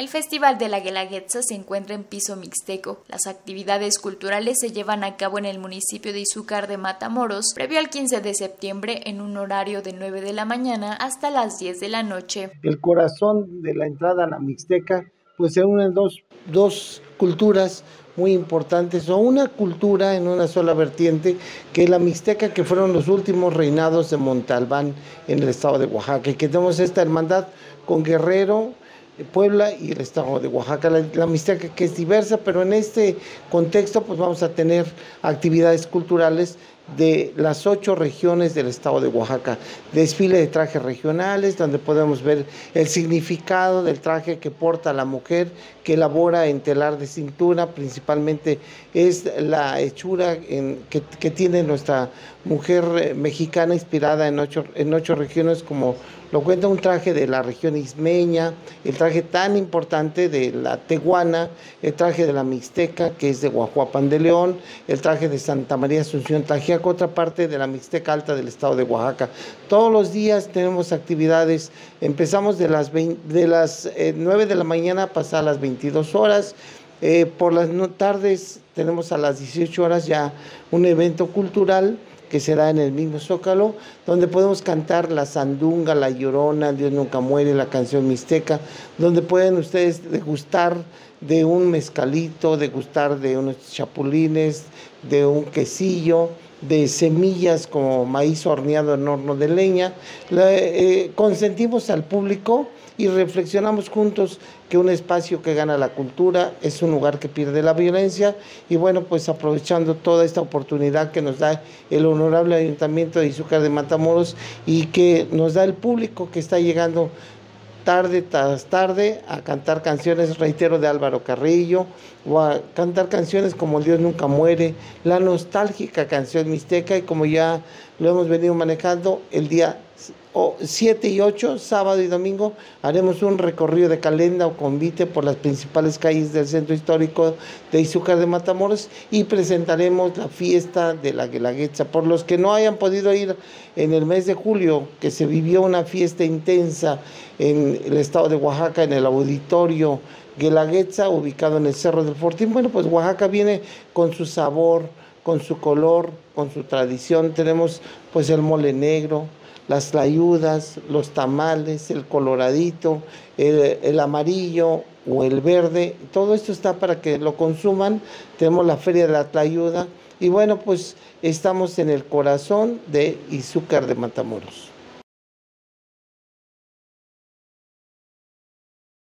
El Festival de la Guelaguetza se encuentra en piso mixteco. Las actividades culturales se llevan a cabo en el municipio de Izúcar de Matamoros, previo al 15 de septiembre en un horario de 9 de la mañana hasta las 10 de la noche. El corazón de la entrada a la mixteca, pues se unen dos culturas muy importantes, o una cultura en una sola vertiente, que es la mixteca, que fueron los últimos reinados de Montalbán en el estado de Oaxaca, y que tenemos esta hermandad con Guerrero, Puebla y el estado de Oaxaca, la mixteca, que es diversa, pero en este contexto pues vamos a tener actividades culturales de las 8 regiones del estado de Oaxaca, desfile de trajes regionales, donde podemos ver el significado del traje que porta la mujer, que elabora en telar de cintura, principalmente es la hechura que tiene nuestra mujer mexicana, inspirada en ocho regiones, como lo cuenta un traje de la región ismeña, el traje tan importante de la tehuana, el traje de la mixteca, que es de Guajuapan de León, el traje de Santa María Asunción Tlaxiaco, otra parte de la mixteca alta del estado de Oaxaca. Todos los días tenemos actividades, empezamos de las 9 de la mañana hasta las 22 horas, por las tardes tenemos a las 18 horas ya un evento cultural, que será en el mismo Zócalo, donde podemos cantar la sandunga, la llorona, Dios nunca muere, la canción mixteca, donde pueden ustedes degustar de un mezcalito, degustar de unos chapulines, de un quesillo, de semillas como maíz horneado en horno de leña. Consentimos al público y reflexionamos juntos que un espacio que gana la cultura es un lugar que pierde la violencia, y bueno, pues aprovechando toda esta oportunidad que nos da el honorable Ayuntamiento de Izúcar de Matamoros y que nos da el público que está llegando tarde tras tarde a cantar canciones, reitero, de Álvaro Carrillo, o a cantar canciones como Dios nunca muere, la nostálgica canción mixteca, y como ya lo hemos venido manejando, el día 7 y 8, sábado y domingo, haremos un recorrido de calenda o convite por las principales calles del centro histórico de Izúcar de Matamoros y presentaremos la fiesta de la Guelaguetza. Por los que no hayan podido ir en el mes de julio, que se vivió una fiesta intensa en el estado de Oaxaca, en el auditorio Guelaguetza, ubicado en el Cerro del Fortín, bueno, pues Oaxaca viene con su sabor, con su color, con su tradición. Tenemos pues el mole negro, las tlayudas, los tamales, el coloradito, el amarillo o el verde, todo esto está para que lo consuman. Tenemos la feria de la tlayuda y bueno, pues estamos en el corazón de Izúcar de Matamoros.